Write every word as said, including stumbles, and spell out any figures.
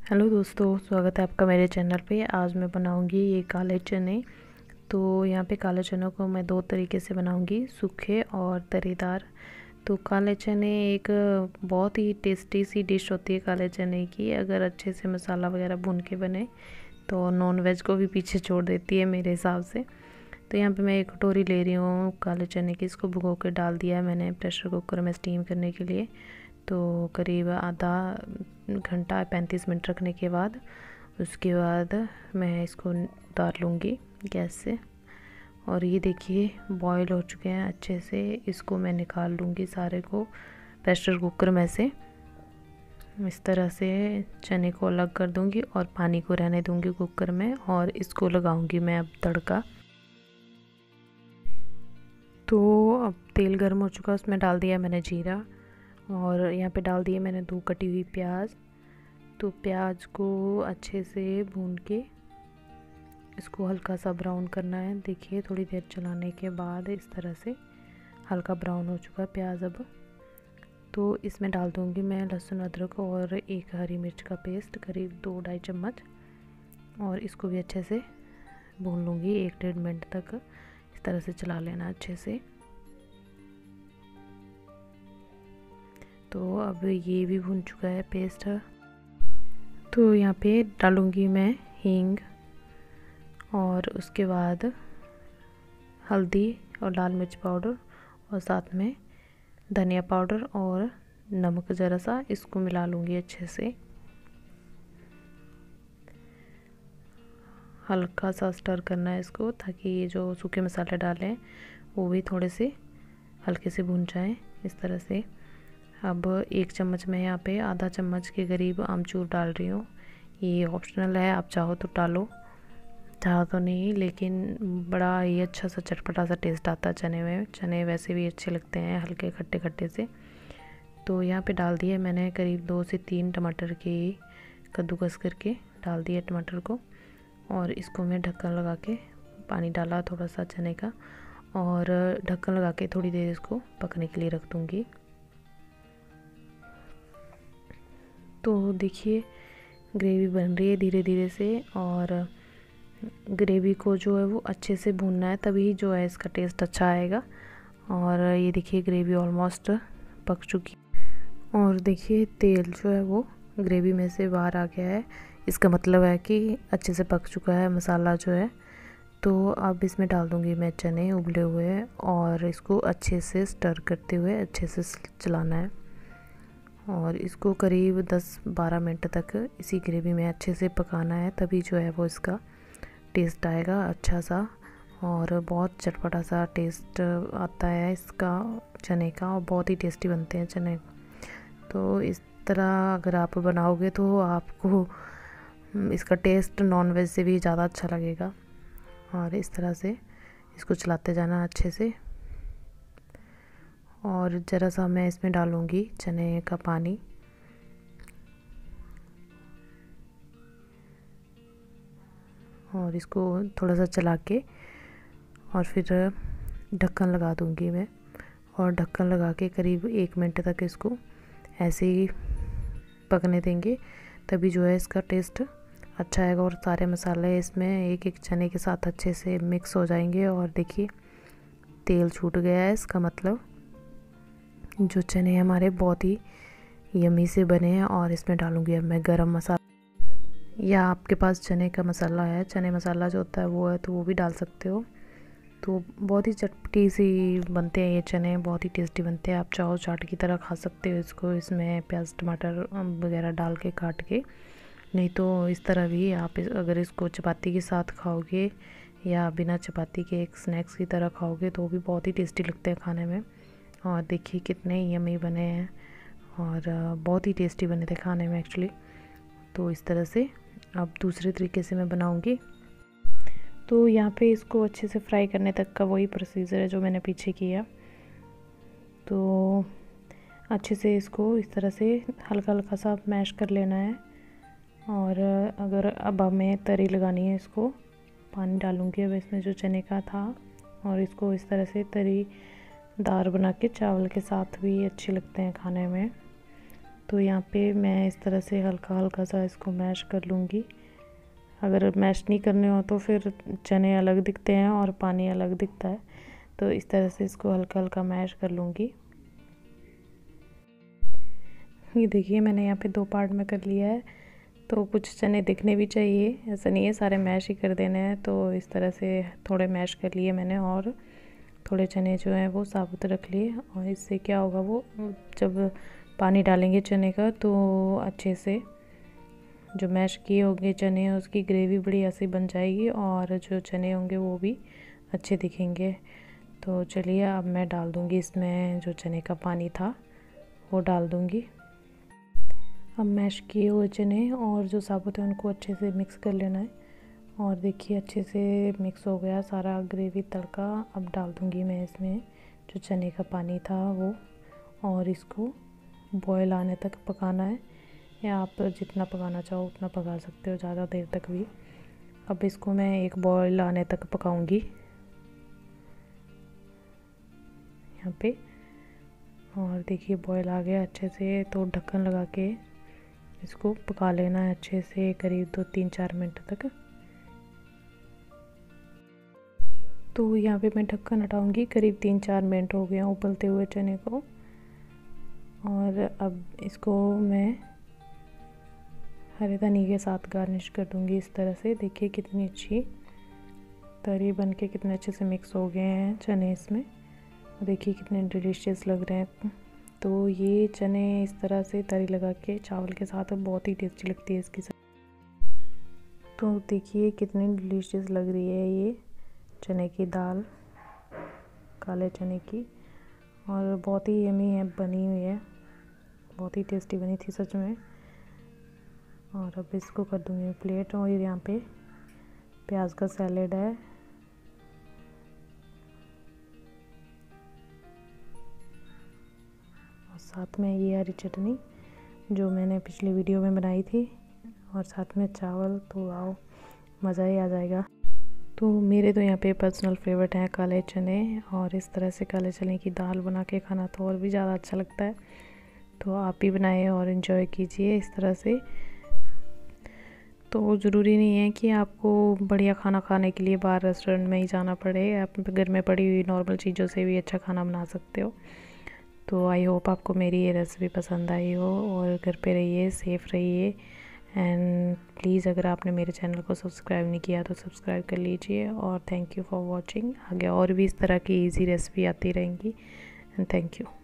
Hello दोस्तों, स्वागत है आपका मेरे चैनल पे। आज मैं बनाऊंगी ये काले चने। तो यहाँ पे काले चनों को मैं दो तरीके से बनाऊंगी, सूखे और तरीदार। तो काले चने एक बहुत ही टेस्टी सी डिश होती है काले चने की। अगर अच्छे से मसाला वगैरह भून के बने तो नॉन वेज को भी पीछे छोड़ देती है मेरे हिसाब से। तो यहाँ पे मैं एक कटोरी ले रही हूँ काले चने की। इसको भिगो के डाल दिया है मैंने प्रेशर कुकर में स्टीम करने के लिए। तो करीब आधा घंटा पैंतीस मिनट रखने के बाद उसके बाद मैं इसको उतार लूँगी गैस से। और ये देखिए बॉईल हो चुके हैं अच्छे से। इसको मैं निकाल लूँगी सारे को प्रेशर कुकर में से। इस तरह से चने को अलग कर दूँगी और पानी को रहने दूँगी कुकर में, और इसको लगाऊँगी मैं अब तड़का। तो अब तेल गर्म हो चुका, उसमें डाल दिया मैंने जीरा, और यहाँ पे डाल दिए मैंने दो कटी हुई प्याज। तो प्याज को अच्छे से भून के इसको हल्का सा ब्राउन करना है। देखिए थोड़ी देर चलाने के बाद इस तरह से हल्का ब्राउन हो चुका है प्याज अब। तो इसमें डाल दूँगी मैं लहसुन अदरक और एक हरी मिर्च का पेस्ट, करीब दो ढाई चम्मच, और इसको भी अच्छे से भून लूँगी एक डेढ़ मिनट तक। इस तरह से चला लेना अच्छे से। तो अब ये भी भून चुका है पेस्ट। तो यहाँ पे डालूँगी मैं हींग, और उसके बाद हल्दी और लाल मिर्च पाउडर, और साथ में धनिया पाउडर और नमक ज़रा सा। इसको मिला लूँगी अच्छे से, हल्का सा स्टर करना है इसको, ताकि ये जो सूखे मसाले डाले हैं वो भी थोड़े से हल्के से भून जाएं इस तरह से। अब एक चम्मच में यहाँ पे आधा चम्मच के करीब आमचूर डाल रही हूँ। ये ऑप्शनल है, आप चाहो तो डालो, चाहो तो नहीं, लेकिन बड़ा ये अच्छा सा चटपटा सा टेस्ट आता है चने में। चने वैसे भी अच्छे लगते हैं हल्के खट्टे खट्टे से। तो यहाँ पे डाल दिए मैंने करीब दो से तीन टमाटर के कद्दूकस करके डाल दिए टमाटर को, और इसको मैं ढक्कन लगा के पानी डाला थोड़ा सा चने का, और ढक्कन लगा के थोड़ी देर इसको पकने के लिए रख दूँगी। तो देखिए ग्रेवी बन रही है धीरे धीरे से, और ग्रेवी को जो है वो अच्छे से भूनना है, तभी जो है इसका टेस्ट अच्छा आएगा। और ये देखिए ग्रेवी ऑलमोस्ट पक चुकी, और देखिए तेल जो है वो ग्रेवी में से बाहर आ गया है। इसका मतलब है कि अच्छे से पक चुका है मसाला जो है। तो अब इसमें डाल दूँगी मैं चने उबले हुए, और इसको अच्छे से स्टर करते हुए अच्छे से चलाना है, और इसको करीब दस बारह मिनट तक इसी ग्रेवी में अच्छे से पकाना है, तभी जो है वो इसका टेस्ट आएगा अच्छा सा, और बहुत चटपटा सा टेस्ट आता है इसका चने का, और बहुत ही टेस्टी बनते हैं चने। तो इस तरह अगर आप बनाओगे तो आपको इसका टेस्ट नॉन वेज से भी ज़्यादा अच्छा लगेगा। और इस तरह से इसको चलाते जाना अच्छे से। और ज़रा सा मैं इसमें डालूँगी चने का पानी, और इसको थोड़ा सा चला के और फिर ढक्कन लगा दूँगी मैं, और ढक्कन लगा के करीब एक मिनट तक इसको ऐसे ही पकने देंगे, तभी जो है इसका टेस्ट अच्छा आएगा, और सारे मसाले इसमें एक एक चने के साथ अच्छे से मिक्स हो जाएंगे। और देखिए तेल छूट गया है, इसका मतलब जो चने हमारे बहुत ही यमी से बने हैं। और इसमें डालूँगी अब मैं गरम मसाला, या आपके पास चने का मसाला है, चने मसाला जो होता है वो है, तो वो भी डाल सकते हो। तो बहुत ही चटपटी सी बनते हैं ये चने, बहुत ही टेस्टी बनते हैं। आप चाहो चाट की तरह खा सकते हो इसको, इसमें प्याज टमाटर वगैरह डाल के काट के, नहीं तो इस तरह भी आप इस, अगर इसको चपाती के साथ खाओगे या बिना चपाती के एक स्नैक्स की तरह खाओगे तो भी बहुत ही टेस्टी लगते हैं खाने में। और देखिए कितने यमी बने हैं, और बहुत ही टेस्टी बने थे खाने में एक्चुअली। तो इस तरह से अब दूसरे तरीके से मैं बनाऊंगी। तो यहाँ पे इसको अच्छे से फ्राई करने तक का वही प्रोसीजर है जो मैंने पीछे किया। तो अच्छे से इसको इस तरह से हल्का हल्का सा मैश कर लेना है। और अगर अब हमें तरी लगानी है, इसको पानी डालूँगी अब इसमें जो चने का था, और इसको इस तरह से तरी दार बना के चावल के साथ भी अच्छे लगते हैं खाने में। तो यहाँ पे मैं इस तरह से हल्का हल्का सा इसको मैश कर लूँगी। अगर मैश नहीं करने हो तो फिर चने अलग दिखते हैं और पानी अलग दिखता है, तो इस तरह से इसको हल्का हल्का मैश कर लूँगी। ये देखिए मैंने यहाँ पे दो पार्ट में कर लिया है, तो कुछ चने दिखने भी चाहिए, ऐसा नहीं है सारे मैश ही कर देने हैं। तो इस तरह से थोड़े मैश कर लिए मैंने और थोड़े चने जो हैं वो साबुत रख लिए। और इससे क्या होगा, वो जब पानी डालेंगे चने का तो अच्छे से जो मैश किए होंगे चने उसकी ग्रेवी बड़ी ऐसी बन जाएगी और जो चने होंगे वो भी अच्छे दिखेंगे। तो चलिए अब मैं डाल दूँगी इसमें जो चने का पानी था वो डाल दूँगी। अब मैश किए हुए चने और जो साबुत है उनको अच्छे से मिक्स कर लेना है। और देखिए अच्छे से मिक्स हो गया सारा ग्रेवी तड़का। अब डाल दूँगी मैं इसमें जो चने का पानी था वो, और इसको बॉयल आने तक पकाना है, या आप जितना पकाना चाहो उतना पका सकते हो, ज़्यादा देर तक भी। अब इसको मैं एक बॉयल आने तक पकाऊंगी यहाँ पे। और देखिए बॉयल आ गया अच्छे से, तो ढक्कन लगा के इसको पका लेना है अच्छे से, करीब दो तीन चार मिनट तक। तो यहाँ पे मैं ढक्कन हटाऊंगी, करीब तीन चार मिनट हो गए उबलते हुए चने को। और अब इसको मैं हरे धनिया के साथ गार्निश कर दूंगी इस तरह से। देखिए कितनी अच्छी तरी बन के कितने अच्छे से मिक्स हो गए हैं चने इसमें, देखिए कितने डिलीशियस लग रहे हैं। तो ये चने इस तरह से तरी लगा के चावल के साथ बहुत ही टेस्टी लगती है इसकी सब्ज़ी। तो देखिए कितनी डिलीशियस लग रही है ये चने की दाल, काले चने की, और बहुत ही यमी है बनी हुई है, बहुत ही टेस्टी बनी थी सच में। और अब इसको कर दूँगी प्लेट। और यहाँ पे प्याज का सैलेड है, और साथ में ये हरी चटनी जो मैंने पिछली वीडियो में बनाई थी, और साथ में चावल। तो आओ मज़ा ही आ जाएगा। तो मेरे तो यहाँ पे पर्सनल फेवरेट हैं काले चने, और इस तरह से काले चने की दाल बना के खाना तो और भी ज़्यादा अच्छा लगता है। तो आप भी बनाएं और इन्जॉय कीजिए इस तरह से। तो ज़रूरी नहीं है कि आपको बढ़िया खाना खाने के लिए बाहर रेस्टोरेंट में ही जाना पड़े, आप घर में पड़ी हुई नॉर्मल चीज़ों से भी अच्छा खाना बना सकते हो। तो आई होप आपको मेरी ये रेसिपी पसंद आई हो, और घर पे रहिए, सेफ़ रहिए। एंड प्लीज़ अगर आपने मेरे चैनल को सब्सक्राइब नहीं किया तो सब्सक्राइब कर लीजिए। और थैंक यू फॉर वॉचिंग। आगे और भी इस तरह की इजी रेसिपी आती रहेंगी। And thank you.